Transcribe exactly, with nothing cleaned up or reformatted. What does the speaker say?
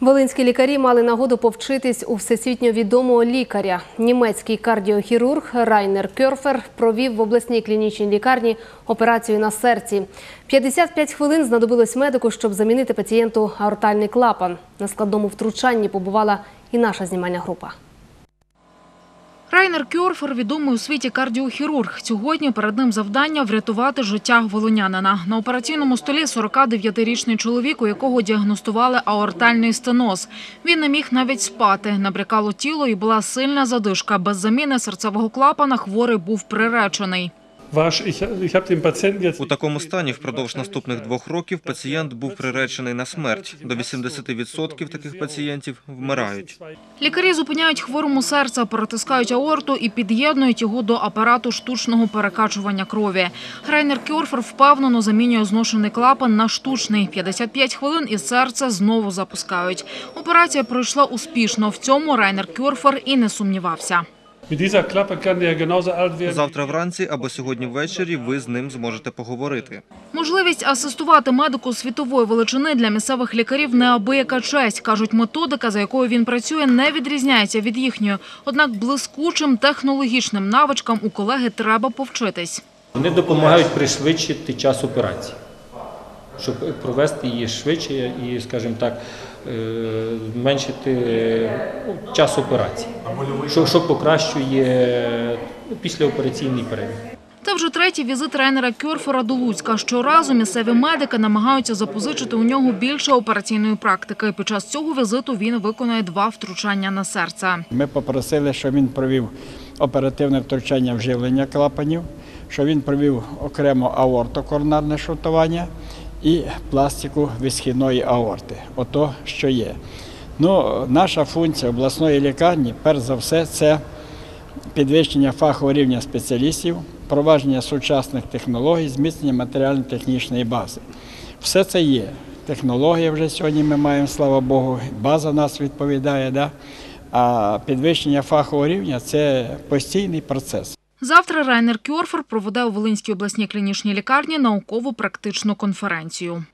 Волинські лікарі мали нагоду повчитись у всесвітньо відомого лікаря. Німецький кардіохірург Райнер Кьорфер провів в обласній клінічній лікарні операцію на серці. п'ятдесят п'ять хвилин знадобилось медику, щоб замінити пацієнту аортальний клапан. На складному втручанні побувала і наша знімальна група. Райнер Кьорфер – відомий у світі кардіохірург. Сьогодні перед ним завдання – врятувати життя волинянина. На операційному столі сорокадев'ятирічний чоловік, у якого діагностували аортальний стеноз. Він не міг навіть спати, набрякало тіло і була сильна задишка. Без заміни серцевого клапана хворий був приречений. У такому стані впродовж наступних двох років пацієнт був приречений на смерть. До вісімдесяти відсотків таких пацієнтів вмирають. Лікарі зупиняють хворому серце, перетискають аорту і під'єднують його до апарату штучного перекачування крові. Райнер Кьорфер впевнено замінює зношений клапан на штучний. п'ятдесят п'ять хвилин і серце знову запускають. Операція пройшла успішно. В цьому Райнер Кьорфер і не сумнівався. Завтра вранці або сьогодні ввечері ви з ним зможете поговорити. Можливість асистувати медику світової величини для місцевих лікарів – неабияка честь. Кажуть, методика, за якою він працює, не відрізняється від їхньої. Однак блискучим технологічним навичкам у колеги треба повчитись. Вони допомагають пришвидшити час операції, щоб провести її швидше і, скажімо так, зменшити час операції, що, що покращує післяопераційний перебіг. Це вже третій візит Райнера Кьорфера до Луцька. Щоразу місцеві медики намагаються запозичити у нього більше операційної практики. Під час цього візиту він виконує два втручання на серце. Ми попросили, щоб він провів оперативне втручання вживлення клапанів, щоб він провів окремо аортокоронарне шунтування і пластику висхідної аорти. Ото, що є. Ну, наша функція обласної лікарні, перш за все, це підвищення фахового рівня спеціалістів, впровадження сучасних технологій, зміцнення матеріально-технічної бази. Все це є. Технології вже сьогодні ми маємо, слава Богу, база нас відповідає, да? А підвищення фахового рівня – це постійний процес. Завтра Райнер Кьорфер проведе у Волинській обласній клінічній лікарні науково-практичну конференцію.